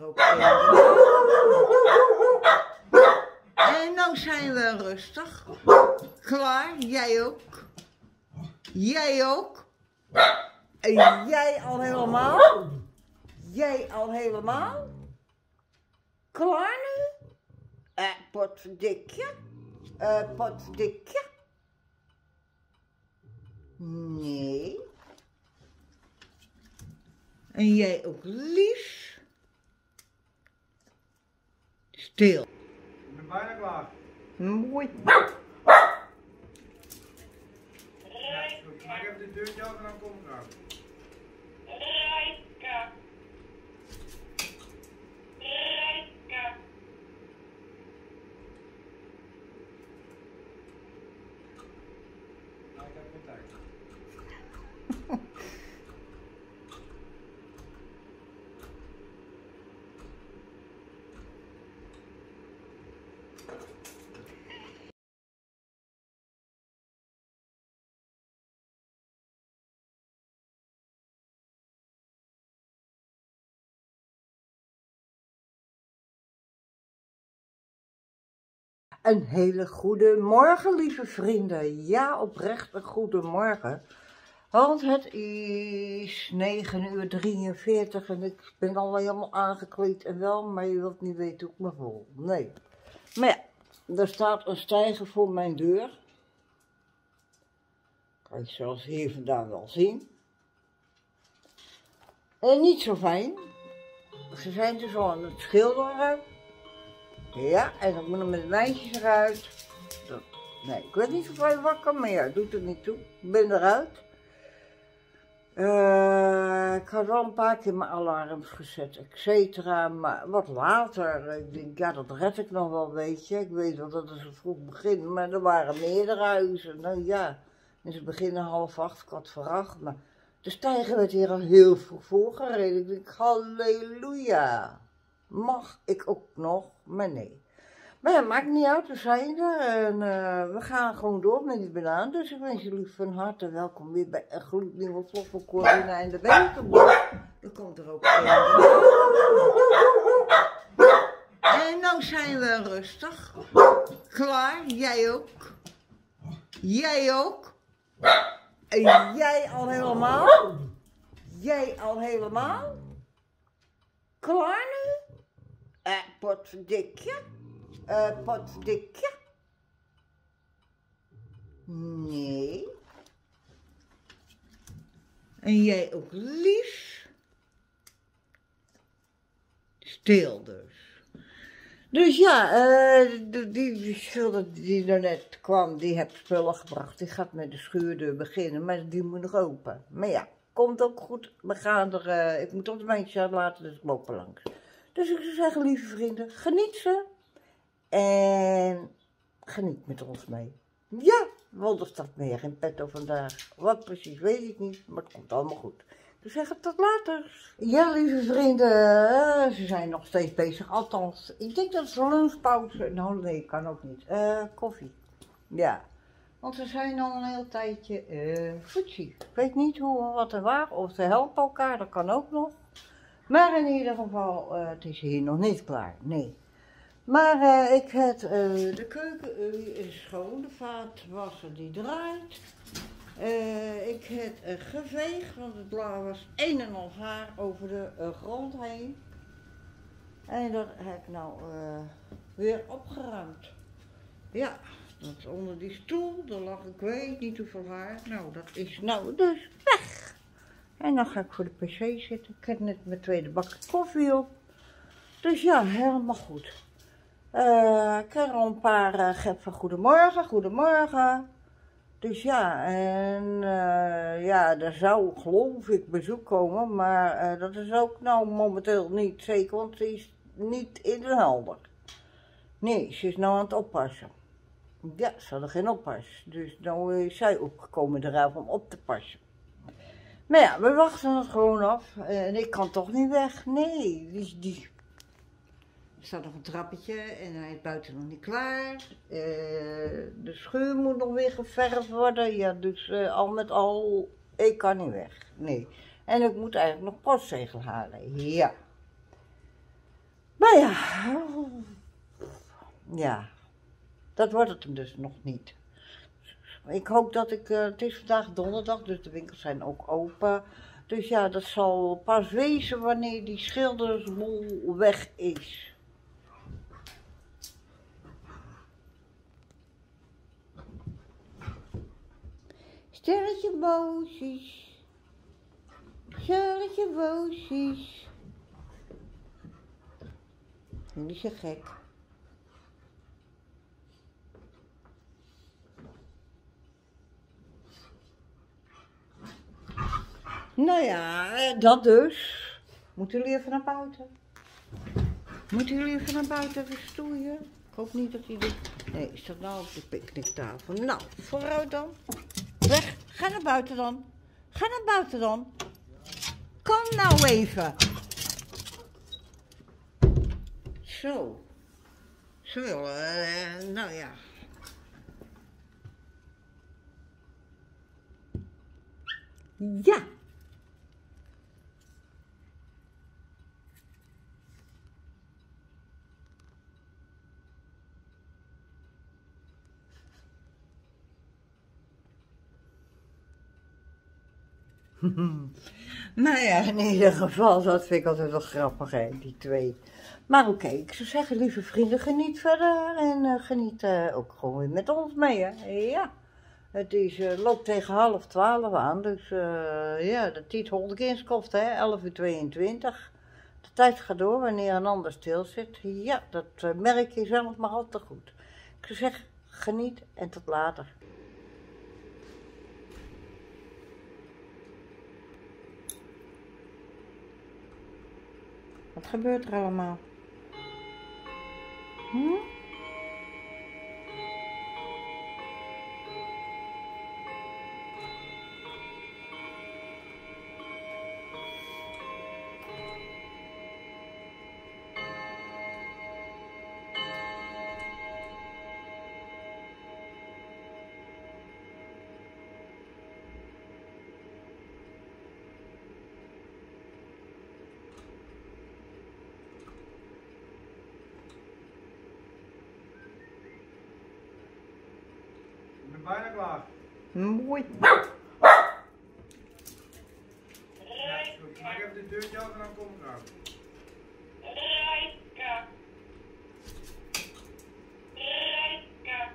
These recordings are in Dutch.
ook en nou zijn we rustig. Klaar, jij ook. Jij ook. En jij al helemaal. Jij al helemaal. Klaar nu? Potverdikje. Potverdikje. Nee. En jij ook, Lies. Stil. Ik ben bijna klaar. Mooi. Ja, goed. Maak even dit deurtje af en dan kom ik eraan. Rijka. Rijka. Nou, ik heb geen tijd. Een hele goede morgen, lieve vrienden. Ja, oprecht een goede morgen. Want het is 9:43 en ik ben al helemaal aangekleed en wel, maar je wilt niet weten hoe ik me voel. Nee. Maar ja, er staat een steiger voor mijn deur. Kan je zoals hier vandaan wel zien. En niet zo fijn. Ze zijn dus al aan het schilderen. Ja, en dan moet er met lijntjes eruit. Nee, ik weet niet of hij wakker, maar ja, doet er niet toe. Ik ben eruit. Ik had wel een paar keer mijn alarms gezet, et cetera. Maar wat later, ik denk, ja, dat red ik nog wel, weet je. Ik weet wel dat het zo vroeg begint, maar er waren meerdere huizen. Nou ja, en ze beginnen 7:30, 7:15. Maar de steiger werd hier al heel vroeg voorgereden. Ik denk, halleluja. Mag ik ook nog, maar nee. Maar ja, maakt niet uit, we zijn er en we gaan gewoon door met die banaan. Dus ik wens jullie van harte welkom weer bij een gloednieuwe vlog van Corina en de Wetenboer. Er komt er ook een. En nou zijn we rustig. Klaar, jij ook. Jij ook. En jij al helemaal. Jij al helemaal. Klaar nu? Potverdikje. Potverdikje. Nee. En jij ook, Lies. Stil dus. Dus ja, die schilder die er net kwam, die heeft spullen gebracht. Die gaat met de schuurdeur beginnen, maar die moet nog open. Maar ja, komt ook goed. We gaan er, ik moet toch de meisje uitlaten, dus ik loop er langs. Dus ik zou zeggen, lieve vrienden, geniet ze. En geniet met ons mee. Ja, want er staat meer in petto vandaag. Wat precies weet ik niet, maar het komt allemaal goed. Dus zeg het tot later. Ja, lieve vrienden, ze zijn nog steeds bezig. Althans, ik denk dat ze lunchpauze... Nou nee, kan ook niet. Koffie. Ja. Want ze zijn al een heel tijdje voetzie. Ik weet niet hoe, wat en waar. Of ze helpen elkaar, dat kan ook nog. Maar in ieder geval, het is hier nog niet klaar. Nee. Maar ik heb de keuken is schoon, de vaatwasser die draait. Ik heb geveegd, want het was een en al haar over de grond heen. En dat heb ik nou weer opgeruimd. Ja, dat onder die stoel, daar lag ik weet niet hoeveel haar. Nou, dat is nou dus weg. En dan ga ik voor de pc zitten. Ik heb net mijn tweede bakje koffie op. Dus ja, helemaal goed. Ik heb al een paar gep van goedemorgen, goedemorgen. Dus ja, en ja, er zou geloof ik bezoek komen, maar dat is ook nou momenteel niet zeker, want ze is niet in de helder. Nee, ze is nou aan het oppassen. Ja, ze hadden geen oppas, dus nou is zij opgekomen eraf om op te passen. Maar ja, we wachten het gewoon af en ik kan toch niet weg, nee, er staat nog een trappetje en hij is buiten nog niet klaar. De schuur moet nog weer geverfd worden. Ja, dus al met al, ik kan niet weg. Nee. En ik moet eigenlijk nog postzegel halen. Ja. ja. Ja. Dat wordt het hem dus nog niet. Ik hoop dat ik, het is vandaag donderdag, dus de winkels zijn ook open. Dus ja, dat zal pas wezen wanneer die schildersbol weg is. Stelletje boosjes. Stelletje boosjes. Jullie zijn gek. Nou ja, dat dus. Moeten jullie even naar buiten? Moeten jullie even naar buiten even stoeien? Ik hoop niet dat hij dit... Nee, is dat nou op de picknicktafel? Nou, vooruit dan. Weg. Ga naar buiten dan. Ga naar buiten dan. Kom nou even. Zo. Ze willen, nou ja. Ja. Nou ja, in ieder geval, dat vind ik altijd wel grappig, hè, die twee. Maar oké, ik zou zeggen, lieve vrienden, geniet verder en geniet ook gewoon weer met ons mee, hè. Ja, het is, loopt tegen 11:30 aan, dus ja, de tijd holt ik eens kost, hè, 11:22. De tijd gaat door wanneer een ander stil zit. Ja, dat merk je zelf maar al te goed. Ik zou zeggen, geniet en tot later. Wat gebeurt er allemaal? Ik ben bijna klaar. Mooi. Ja, is goed. Maak even de deurtje open en dan kom ik eraan. Rijka. Rijka.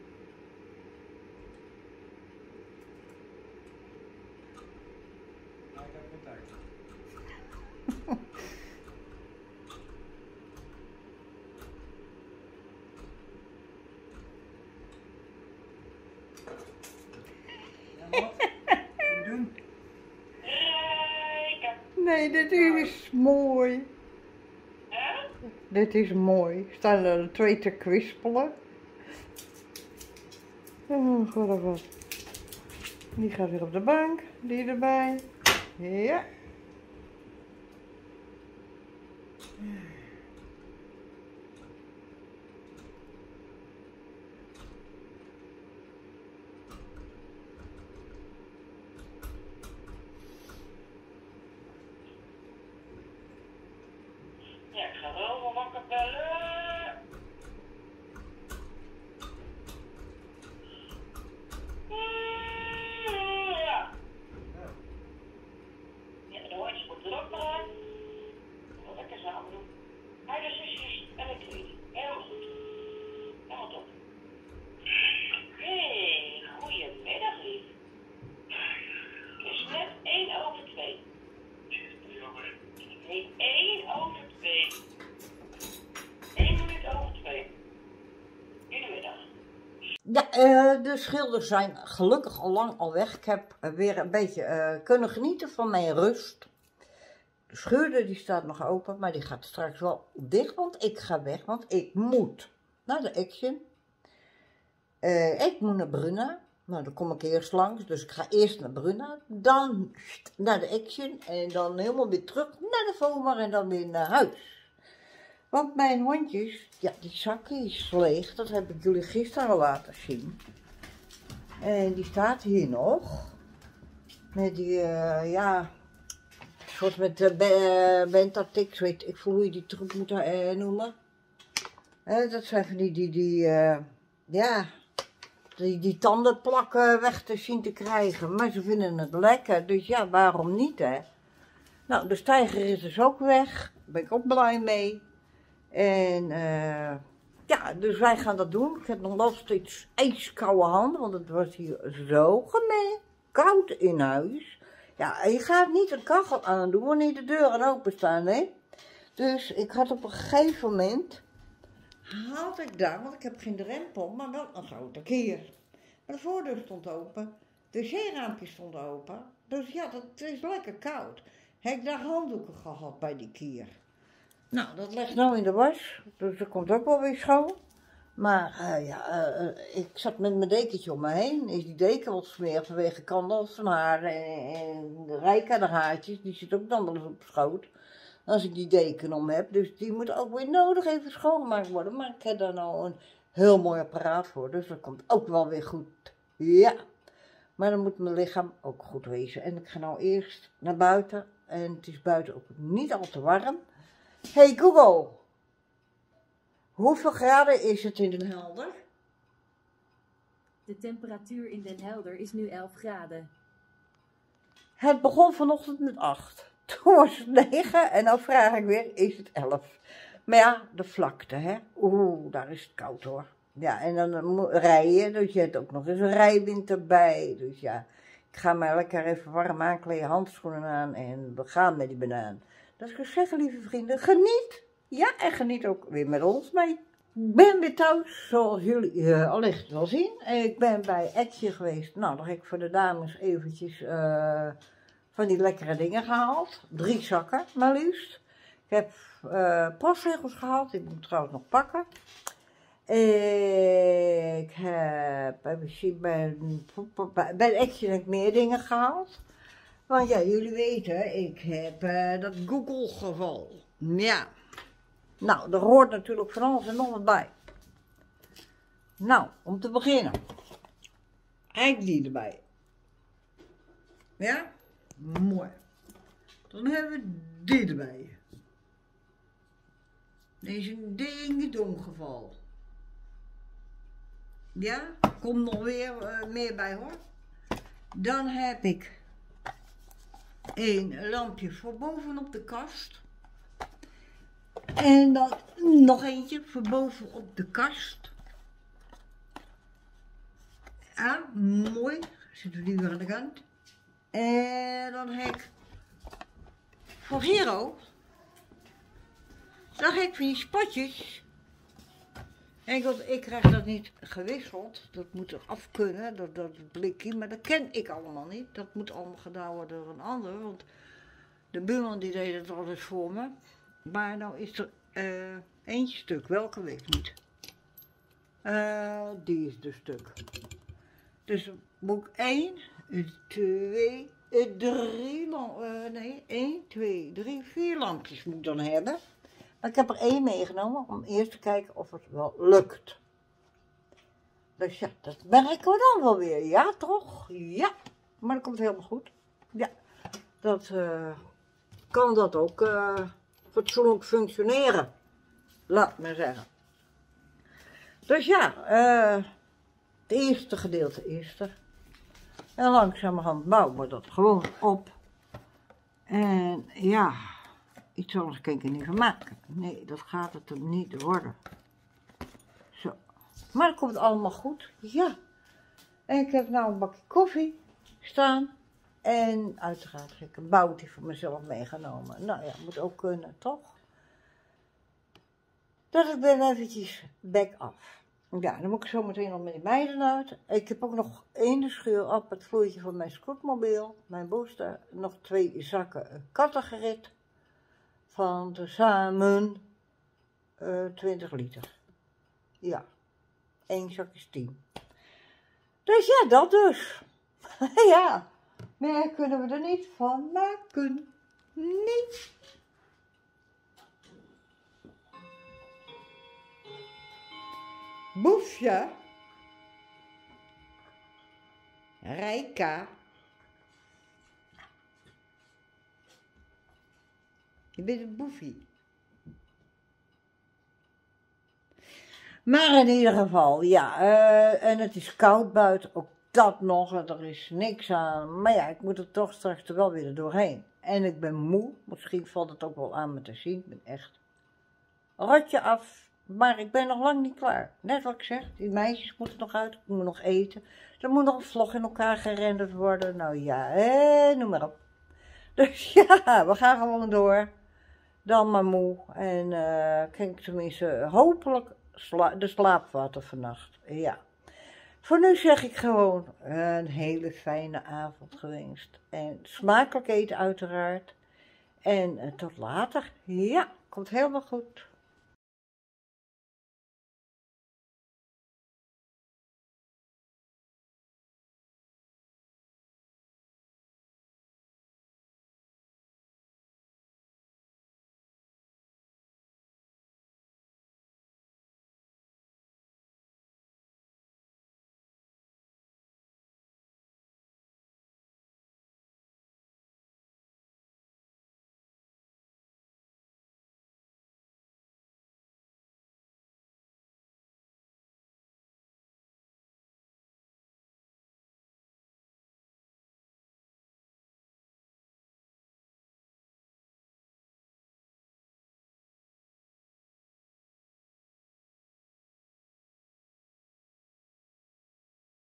Nou, ik heb geen tijd. Ja, wat? Wat doen? Rijka. Nee, dit is mooi. Hè? Dit is mooi. Staan er twee te kwispelen. Oh, god of wat. Die gaat weer op de bank. Die erbij. Ja. Ja, ik ga wel wel wakker bellen. Ja. Ja, de hondjes moeten er ook maar uit. Wat lekker samen doen. Hij de zusjes en ik niet. Helemaal goed. Helemaal top. Hey, goedemiddag lief. Het is net 1:02. Nee, 1:02. 1 minuut over 2. Goedemiddag. Ja, de schilders zijn gelukkig al lang al weg. Ik heb weer een beetje kunnen genieten van mijn rust. De schuurdeur die staat nog open, maar die gaat straks wel dicht, want ik ga weg, want ik moet naar de Action. Ik moet naar Bruna. Nou, dan kom ik eerst langs, dus ik ga eerst naar Bruna, dan naar de Action en dan helemaal weer terug naar de Vomar en dan weer naar huis. Want mijn hondjes, ja, die zakje is leeg, dat heb ik jullie gisteren al laten zien. En die staat hier nog. Met die, ja, Zoals met Bentatix, weet ik veel hoe je die truc moet noemen. Dat zijn van die tandenplakken weg te zien te krijgen. Maar ze vinden het lekker, dus ja, waarom niet, hè? Nou, de steiger is dus ook weg. Daar ben ik ook blij mee. En ja, dus wij gaan dat doen. Ik heb nog wel steeds ijskoude handen, want het was hier zo gemeen koud in huis. Ja, je gaat niet een kachel aandoen wanneer de deuren openstaan, hè? Dus ik had op een gegeven moment, had ik daar, want ik heb geen drempel, maar wel een grote kier. Maar de voordeur stond open, de zeeraampje stond open, dus ja, dat is lekker koud. Heb ik daar handdoeken gehad bij die kier. Nou, dat ligt nou in de was, dus dat komt ook wel weer schoon. Maar ik zat met mijn dekentje om me heen. Is die deken wat smerig vanwege kandels van haar en de Rijka, de haartjes, die zit ook dan wel eens op schoot. Als ik die deken om heb, dus die moet ook weer nodig even schoongemaakt worden. Maar ik heb daar nou een heel mooi apparaat voor, dus dat komt ook wel weer goed. Ja, maar dan moet mijn lichaam ook goed wezen. En ik ga nou eerst naar buiten en het is buiten ook niet al te warm. Hey Google, hoeveel graden is het in Den Helder? De temperatuur in Den Helder is nu 11 graden. Het begon vanochtend met 8. Toen was het 9 en dan vraag ik weer, is het 11? Maar ja, de vlakte, hè. Oeh, daar is het koud hoor. Ja, en dan rijden, dus je hebt ook nog eens een rijwind erbij. Dus ja, ik ga maar lekker even warm aankleden, handschoenen aan en we gaan met die banaan. Dus ik zou zeggen, lieve vrienden, geniet. Ja, en geniet ook weer met ons mee. Ik ben weer thuis, zoals jullie allicht wel zien. Ik ben bij Etje geweest. Nou, dan heb ik voor de dames eventjes van die lekkere dingen gehaald. 3 zakken, maar liefst. Ik heb postzegels gehaald, die moet ik trouwens nog pakken. Ik heb, even zien, bij Etje heb ik meer dingen gehaald. Want ja, jullie weten, ik heb dat Google-geval. Ja. Nou, daar hoort natuurlijk van alles en nog wat bij. Nou, om te beginnen. Eigenlijk die erbij. Ja? Mooi. Dan hebben we die erbij. Deze is een ding-dong-geval. Ja? Komt nog weer meer bij hoor. Dan heb ik een lampje voor bovenop de kast. En dan nog eentje voor bovenop de kast. Ja, mooi. Zitten we die weer aan de kant. En dan heb ik voor Giro. Dan heb ik van die spotjes. En ik krijg dat niet gewisseld. Dat moet er af kunnen, dat blikje. Maar dat ken ik allemaal niet. Dat moet allemaal gedaan worden door een ander. Want de buurman die deed het altijd voor me. Maar nou is er eentje stuk. Welke weet ik niet. Die is de stuk. Dus moet ik 1, 2, 3, nee, 1, 2, 3, 4 lampjes moet ik dan hebben. Maar ik heb er 1 meegenomen om eerst te kijken of het wel lukt. Dus ja, dat merken we dan wel weer. Ja, toch? Ja. Maar dat komt helemaal goed. Ja. Dat kan dat ook fatsoenlijk functioneren. Laat maar zeggen. Dus ja, het eerste gedeelte is er. En langzamerhand bouwen we dat gewoon op. En ja, iets anders kan ik er niet van maken. Nee, dat gaat het hem niet worden. Zo. Maar het komt allemaal goed. Ja. En ik heb nou een bakje koffie staan. En uiteraard heb ik een bounty voor mezelf meegenomen. Nou ja, moet ook kunnen, toch? Dus ik ben eventjes back af. Ja, dan moet ik zo meteen nog met die meiden uit. Ik heb ook nog in de schuur op het vloeitje van mijn scootmobiel, mijn booster, nog 2 zakken kattengerit. Van tezamen 20 liter. Ja, 1 zak is 10. Dus ja, dat dus. Ja, meer kunnen we er niet van maken. Nee. Boefje, Rijka, Je bent een boefie. Maar in ieder geval, ja, en het is koud buiten, ook dat nog, en er is niks aan. Maar ja, ik moet er toch straks er wel weer doorheen. En ik ben moe, misschien valt het ook wel aan me te zien, ik ben echt rotje af. Maar ik ben nog lang niet klaar. Net wat ik zeg, die meisjes moeten nog uit, ik moet nog eten. Er moet nog een vlog in elkaar gerenderd worden, nou ja, noem maar op. Dus ja, we gaan gewoon door. Dan maar moe. En kan ik tenminste hopelijk de slaap vatten vannacht. Ja. Voor nu zeg ik gewoon een hele fijne avond gewenst. En smakelijk eten uiteraard. En tot later. Ja, komt helemaal goed.